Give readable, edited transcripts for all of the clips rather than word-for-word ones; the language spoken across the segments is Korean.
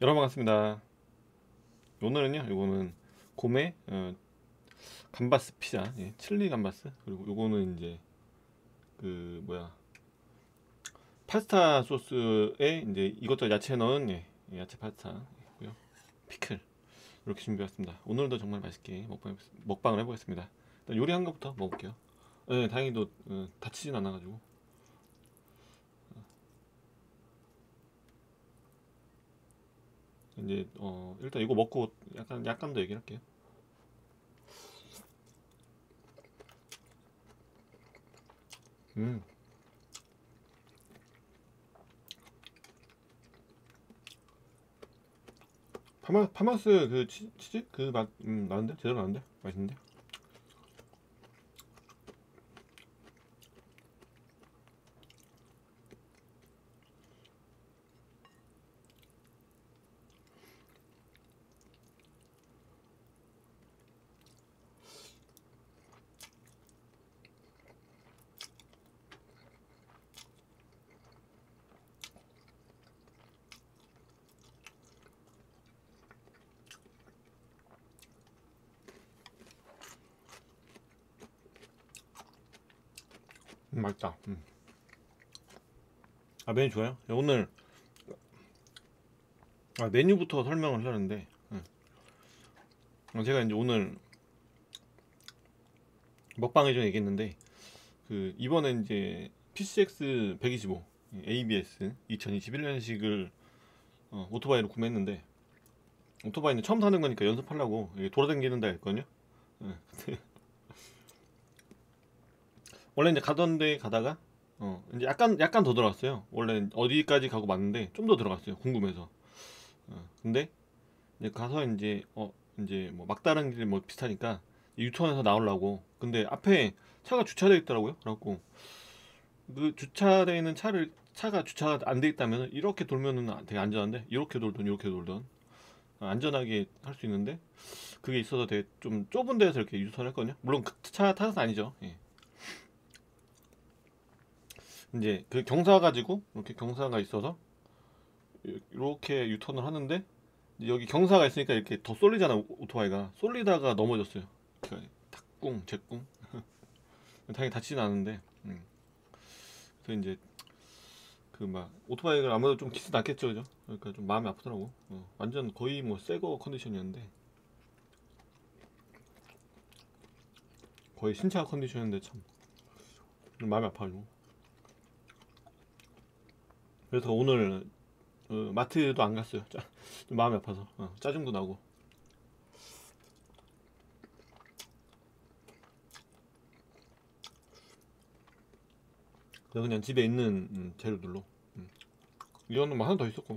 여러분 반갑습니다. 오늘은요, 요거는 곰의 감바스 피자, 예, 칠리 감바스. 그리고 요거는 이제 그 뭐야, 파스타 소스에 이제 이것저것 야채 넣은, 예, 야채 파스타고요. 피클 이렇게 준비했습니다. 오늘도 정말 맛있게 먹방을 해보겠습니다. 일단 요리한 것부터 먹을게요. 예, 다행히도 다치진 않아가지고. 이제 일단 이거 먹고 약간 더 얘기를 할게요. 음 파마스 그 치즈 그 맛 나는데 제대로 나는데 맛있는데. 맛있다. 아, 메뉴 좋아요? 오늘 메뉴부터 설명을 하려는데, 제가 이제 오늘 먹방에 좀 얘기했는데, 그 이번에 이제 PCX 125 ABS 2021년식을 오토바이로 구매했는데, 오토바이는 처음 사는 거니까 연습하려고 돌아다니는 데 했거든요. 근데 원래 이제 가던 데 가다가 이제 약간 더 들어갔어요. 원래 어디까지 가고 맞는데 좀 더 들어갔어요. 궁금해서. 근데 이제 가서 이제 뭐 막다른 길 뭐 비슷하니까 유턴해서 나오려고. 근데 앞에 차가 주차되어 있더라고요. 그래갖고 그 주차되어 있는 차가 주차가 안 돼 있다면 이렇게 돌면은 되게 안전한데, 이렇게 돌던 안전하게 할 수 있는데, 그게 있어서 되게 좀 좁은 데서 이렇게 유턴을 했거든요. 물론 그 차 타서는 아니죠. 예. 이제 그 경사 가지고 이렇게 경사가 있어서 이렇게 유턴을 하는데, 여기 경사가 있으니까 이렇게 더 쏠리잖아. 오토바이가 쏠리다가 넘어졌어요. 그러니까 탁꿍 제꿍. 당연히 다치진 않은데, 그래서 이제 그 막 오토바이가 아무래도 좀 기스 났겠죠, 그죠? 그러니까 좀 마음이 아프더라고. 완전 거의 뭐 새거 컨디션이었는데, 거의 신차 컨디션이었는데 참 마음이 아파가지고. 그래서 오늘 마트도 안 갔어요. 좀 마음이 아파서 짜증도 나고. 그래서 그냥 집에 있는 재료들로. 이거는 뭐 하나 더 있었고.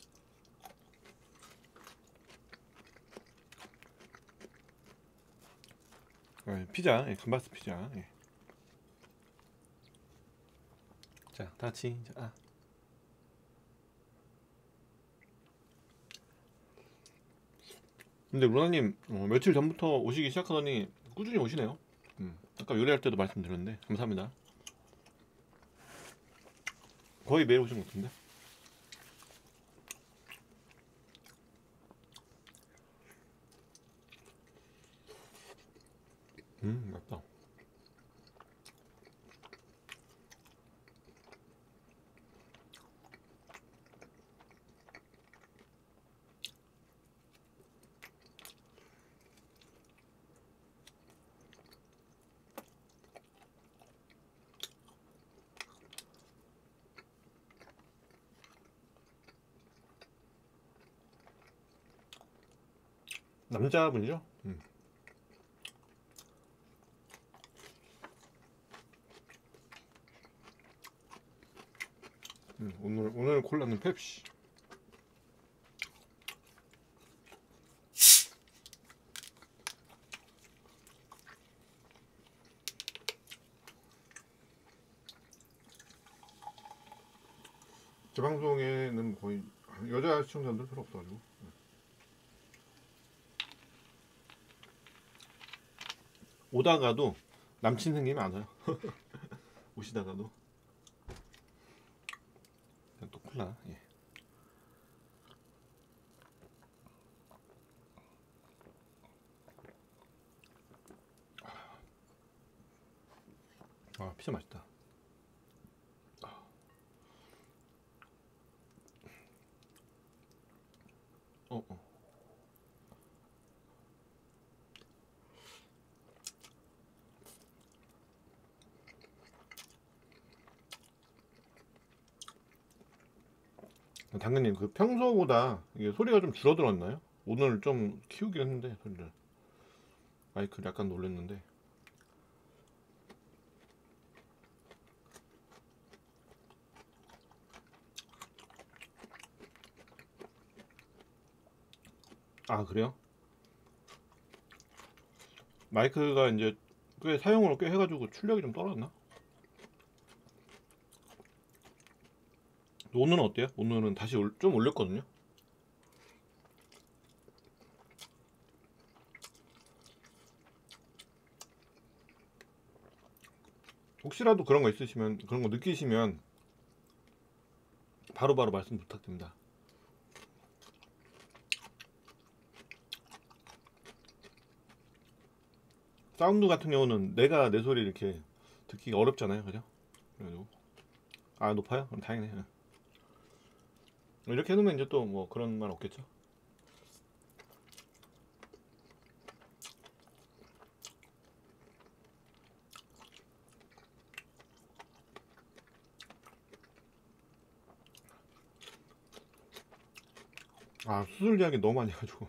피자, 예, 감바스 피자. 예. 자, 다 같이. 자, 근데 루나님 며칠 전부터 오시기 시작하더니 꾸준히 오시네요. 아까 요리할 때도 말씀드렸는데 감사합니다. 거의 매일 오신 것 같은데. 맞다. 남자분이죠? 오늘 콜라는 펩시. 제 방송에는 거의 여자 시청자들 별로 없어가지고. 오다가도 남친 생기면 안 와요. 오시다가도. 또 콜라. 예. 피자 맛있다. 어, 어. 당근님, 그 평소보다 이게 소리가 좀 줄어들었나요? 오늘 좀 키우긴 했는데 소리를 마이크를 약간 놀랬는데. 아, 그래요? 마이크가 이제 꽤 사용을 꽤 해가지고 출력이 좀 떨어졌나? 오늘은 어때요? 오늘은 다시 좀 올렸거든요. 혹시라도 그런 거 있으시면, 그런 거 느끼시면 바로바로 말씀 부탁드립니다. 사운드 같은 경우는 내가 내 소리 이렇게 듣기가 어렵잖아요, 그죠? 그래가지고 아, 높아요? 그럼 다행이네. 이렇게 해놓으면 이제 또 뭐 그런 말 없겠죠? 아, 수술 이야기 너무 많이 해가지고.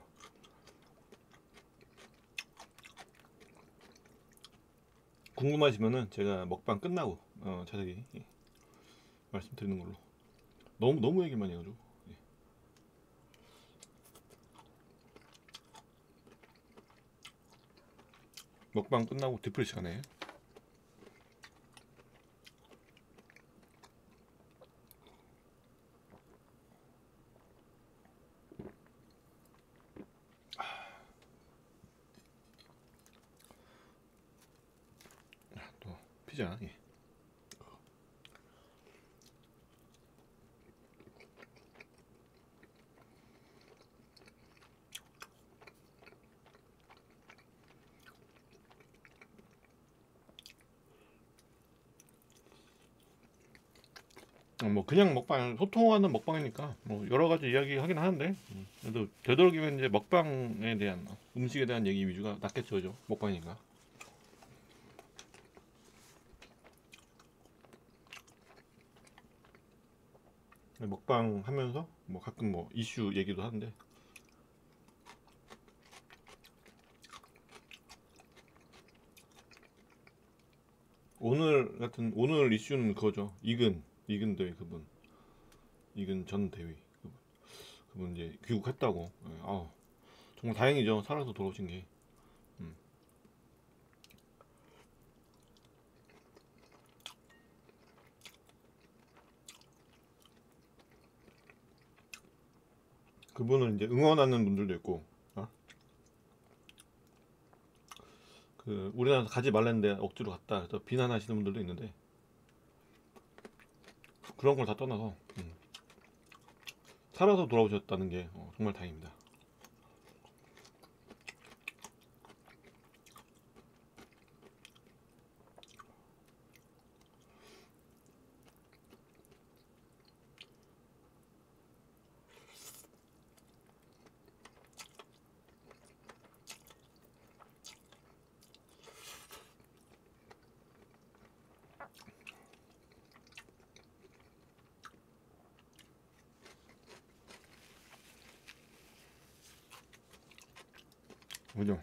궁금하시면은 제가 먹방 끝나고 자세히 말씀드리는 걸로. 너무 얘기 많이 해가지고. 예. 먹방 끝나고 뒤풀이 시간에. 또 피자. 예. 뭐 그냥 먹방, 소통하는 먹방이니까 뭐 여러 가지 이야기 하긴 하는데, 그래도 되도록이면 이제 먹방에 대한, 음식에 대한 얘기 위주가 낫겠죠, 그죠? 먹방이니까. 먹방 하면서 뭐 가끔 뭐 이슈 얘기도 하는데, 오늘 이슈는 그거죠. 이근 대위 그분, 이근 전 대위 그분 이제 귀국했다고. 예, 정말 다행이죠. 살아서 돌아오신 게. 음. 그분을 이제 응원하는 분들도 있고, 그 우리나라 가지 말랬는데 억지로 갔다 그래서 비난하시는 분들도 있는데, 그런 걸 다 떠나서 살아서 돌아오셨다는 게 정말 다행입니다. 그죠?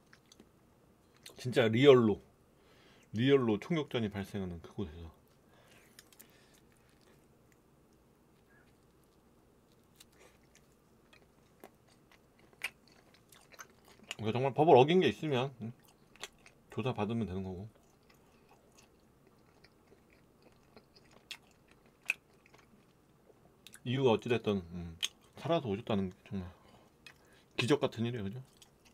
진짜 리얼로 총격전이 발생하는 그곳에서. 그러니까 정말 법을 어긴 게 있으면 조사 받으면 되는 거고. 이유가 어찌됐든 살아서 오셨다는 게 정말 기적 같은 일이에요, 그죠?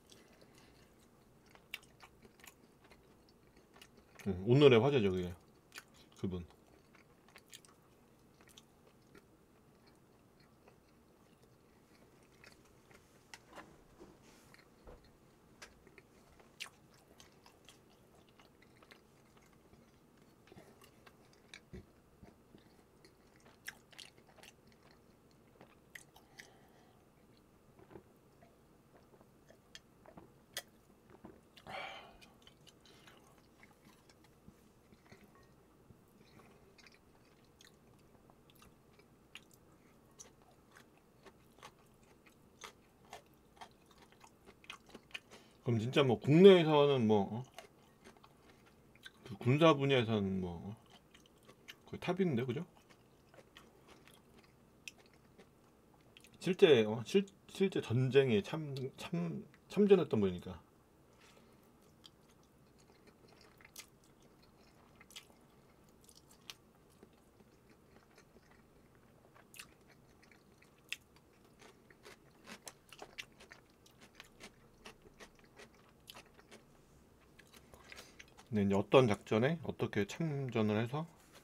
오늘의 화제죠, 그게. 그분. 그럼 진짜 뭐 국내에서는 뭐 그 군사 분야에서는 뭐 거의 탑인데 그죠? 실제 전쟁에 참전했던 분이니까. 근데 이제 어떤 작전에 어떻게 참전을 해서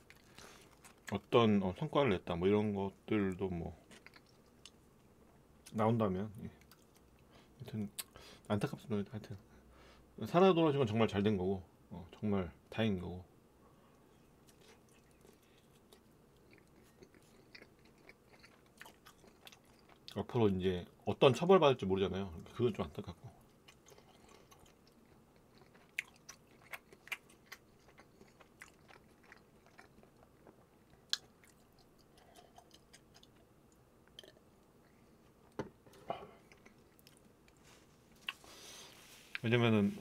어떤 성과를 냈다 뭐 이런 것들도 뭐 나온다면 하여튼 안타깝습니다. 하여튼 살아 돌아오신 건 정말 잘 된 거고 정말 다행인 거고. 앞으로 이제 어떤 처벌 받을지 모르잖아요. 그건 좀 안타깝고. 왜냐면은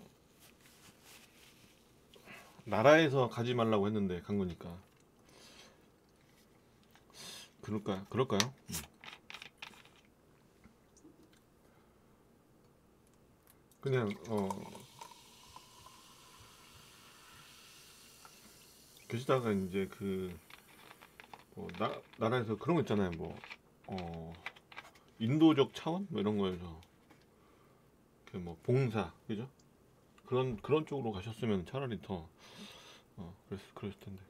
나라에서 가지 말라고 했는데 간 거니까. 그럴까요? 그냥 계시다가 이제 뭐 나라에서 그런 거 있잖아요. 뭐 어, 인도적 차원 뭐 이런 거에서 뭐 봉사 그죠? 그런 쪽으로 가셨으면 차라리 더 그랬을 텐데.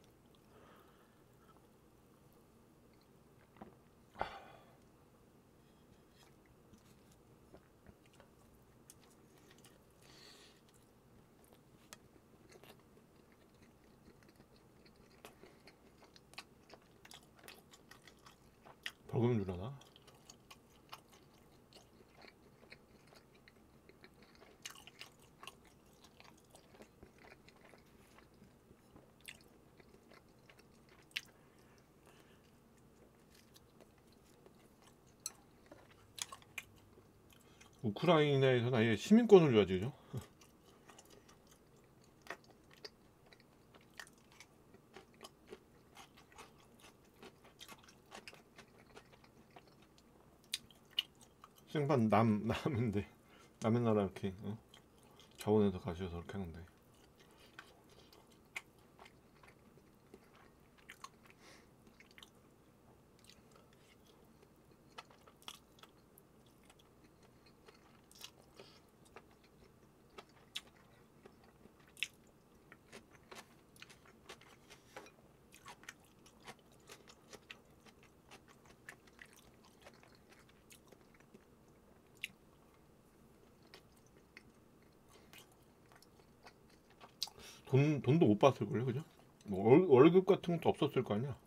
벌금 주려나? 우크라이나에서는 아예 시민권을 줘야지 그죠? 생판 남인데 남의 나라 이렇게 자원해서 가셔서 그렇게 하는데. 돈도 못 받을 걸요 그죠? 뭐 월급 같은 것도 없었을 거 아니야.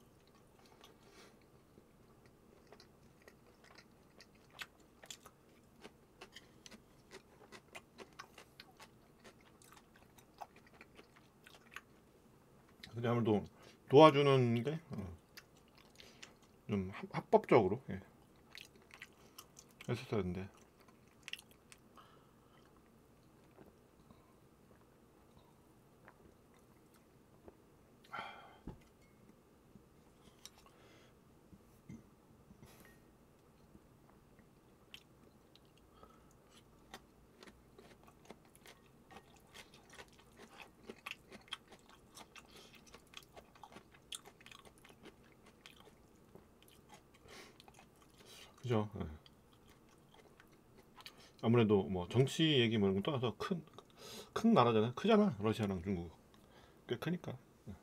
근데 아무래도 도와주는 게 좀 합법적으로 했었어야 했는데. 그죠? 아무래도 뭐 정치 얘기 뭐 이런 거 떠나서 큰 나라잖아요. 크잖아. 러시아랑 중국 꽤 크니까.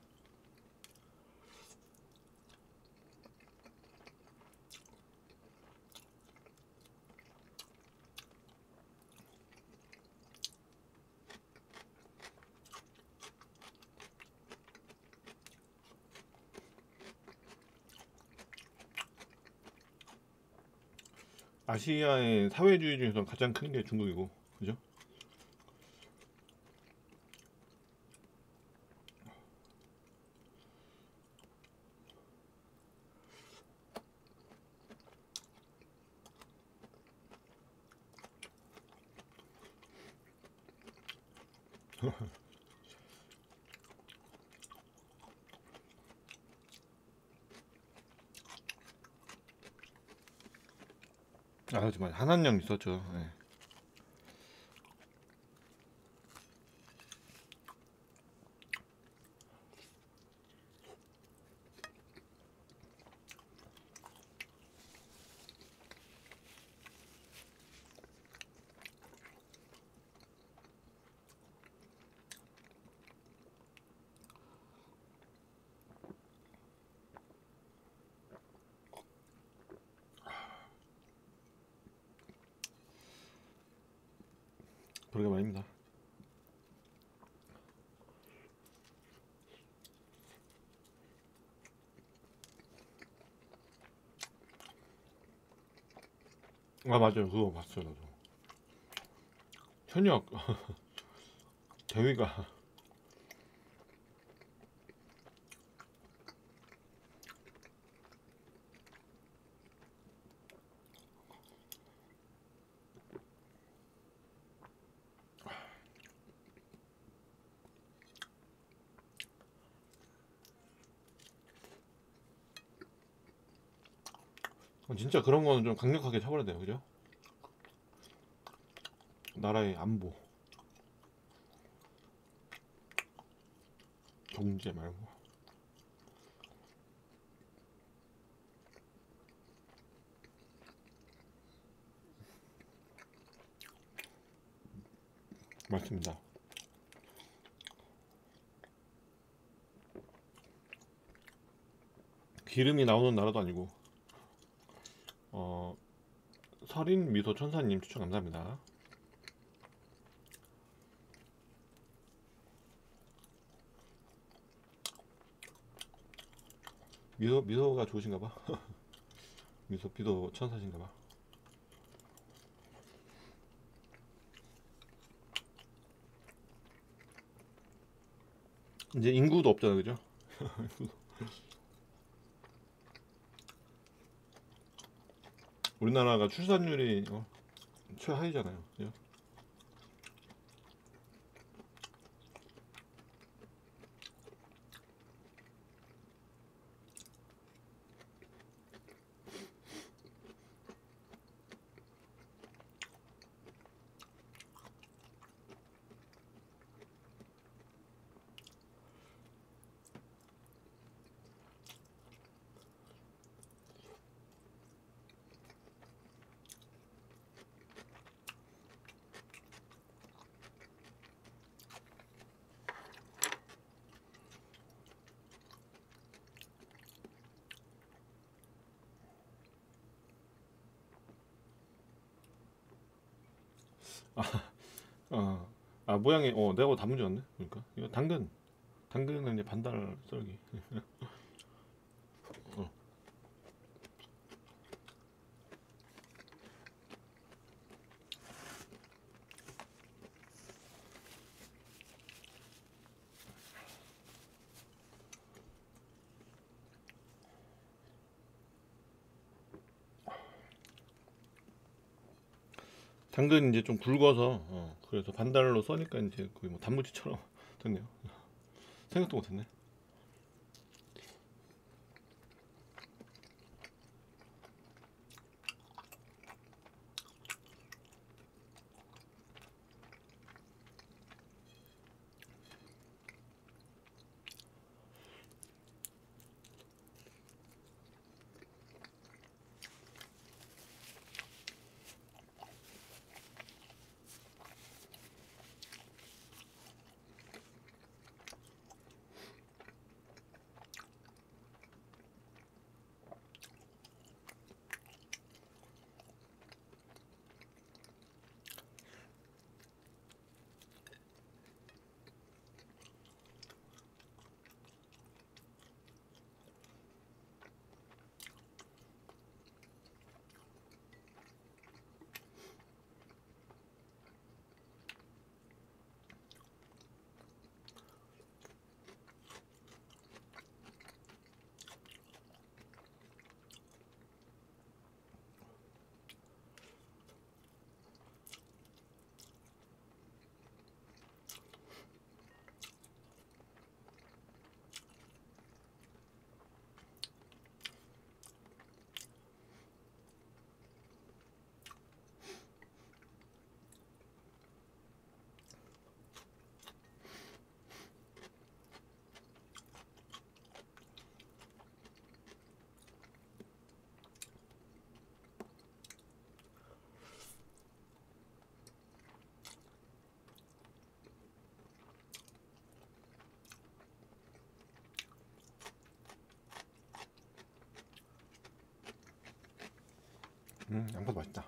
아시아의 사회주의 중에서 가장 큰 게 중국이고, 그죠? 아 정말 한한령 있었죠. 네. 그러게 말입니다. 아 맞아요. 그거 봤어요 나도. 현역 대위가 진짜 그런 거는 좀 강력하게 처벌해야 돼요, 그죠? 나라의 안보, 경제 말고. 맞습니다. 기름이 나오는 나라도 아니고. 어, 설인 미소 천사님 추천 감사합니다. 미소가 좋으신가봐. 미소 천사신가봐. 이제 인구도 없잖아, 그죠? 우리나라가 출산율이 최하위잖아요, 그죠? 아, 모양이 내가 다 문제 없네. 그러니까 이거 당근은 이제 반달 썰기. 어. 당근 이제 좀 굵어서 그래서 반달로 써니까 이제 거의 뭐 단무지처럼 됐네요. 생각도 못했네. 양파도 맛있다.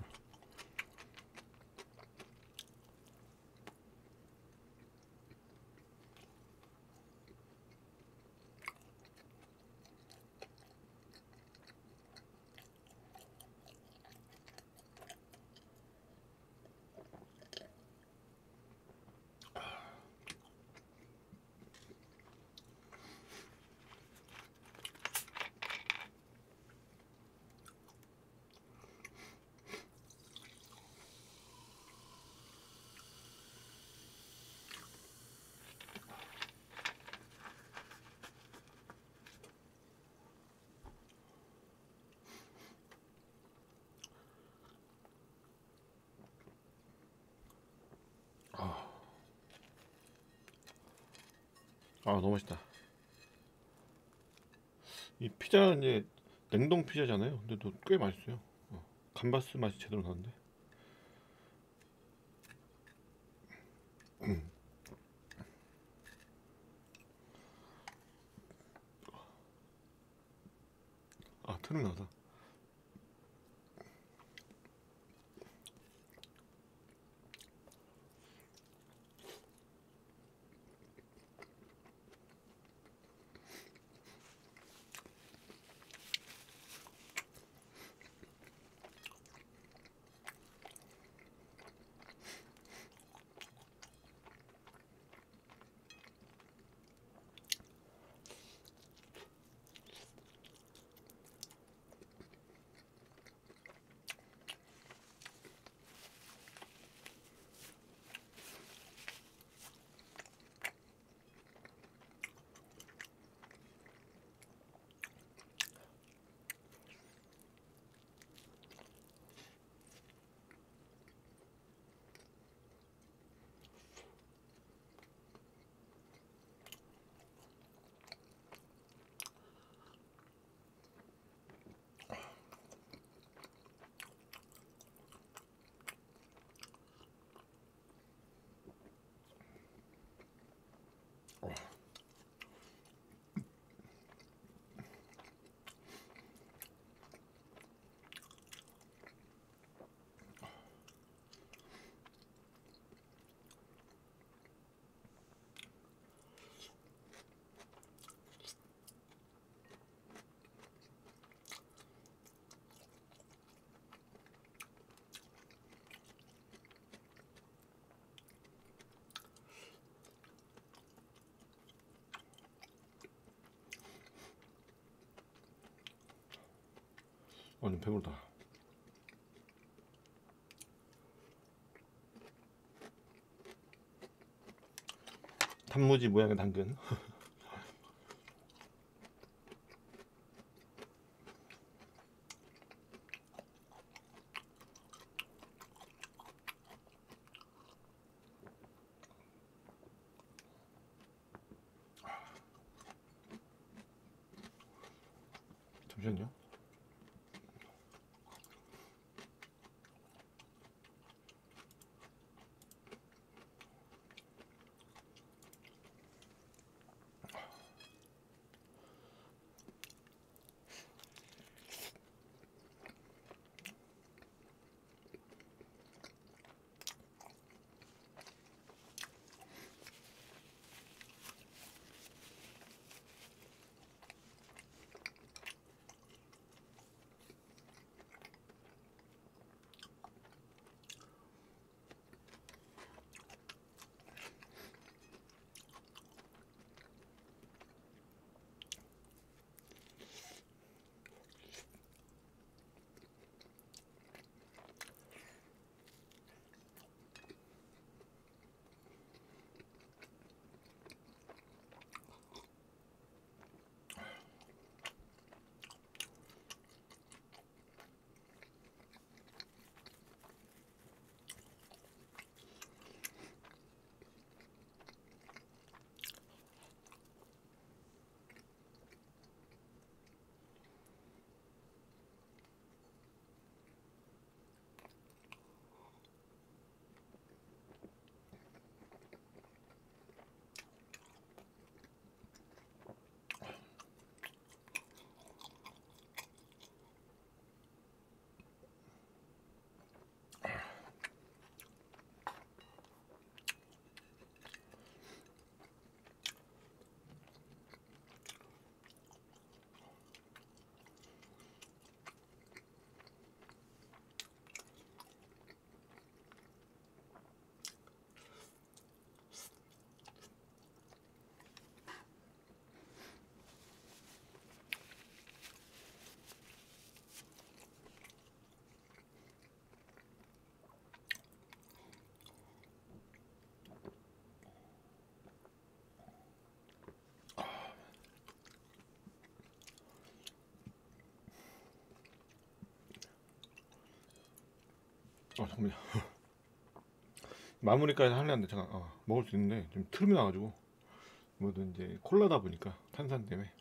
아, 너무 맛있다. 이 피자 이제 냉동 피자잖아요. 근데 또 꽤 맛있어요. 감바스 맛이 제대로 나는데. 아, 트름 나다. 완전 배부르다. 단무지 모양의 당근. 잠시만요. 잠깐만요. 마무리까지 하려는데 잠깐 먹을 수 있는데 좀 트름이 나가지고 뭐든 이제 콜라다 보니까 탄산 때문에.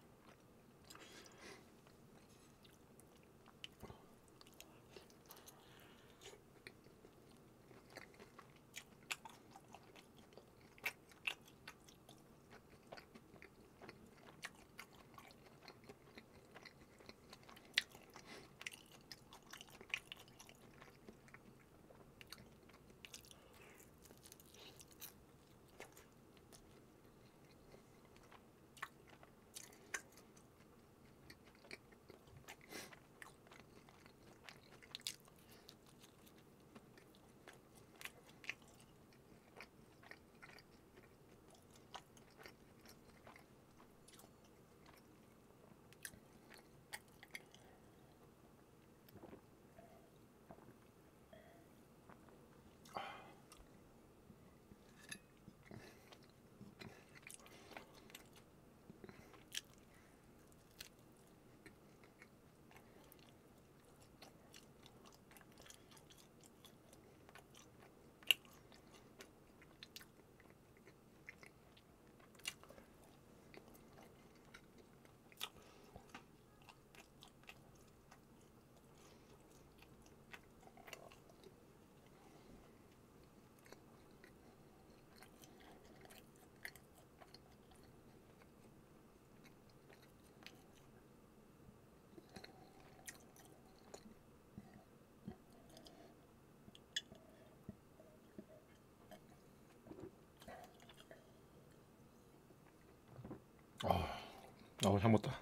잘 먹다.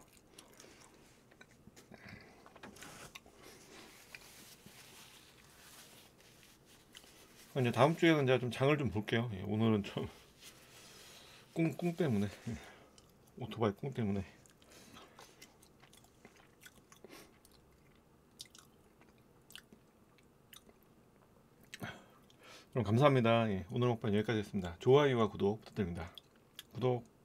이제 다음 주에는 제가 좀 장을 좀 볼게요. 오늘은 좀 꿍 때문에, 오토바이 꿍 때문에. 그럼 감사합니다. 오늘 먹방 여기까지 했습니다. 좋아요와 구독 부탁드립니다. 구독.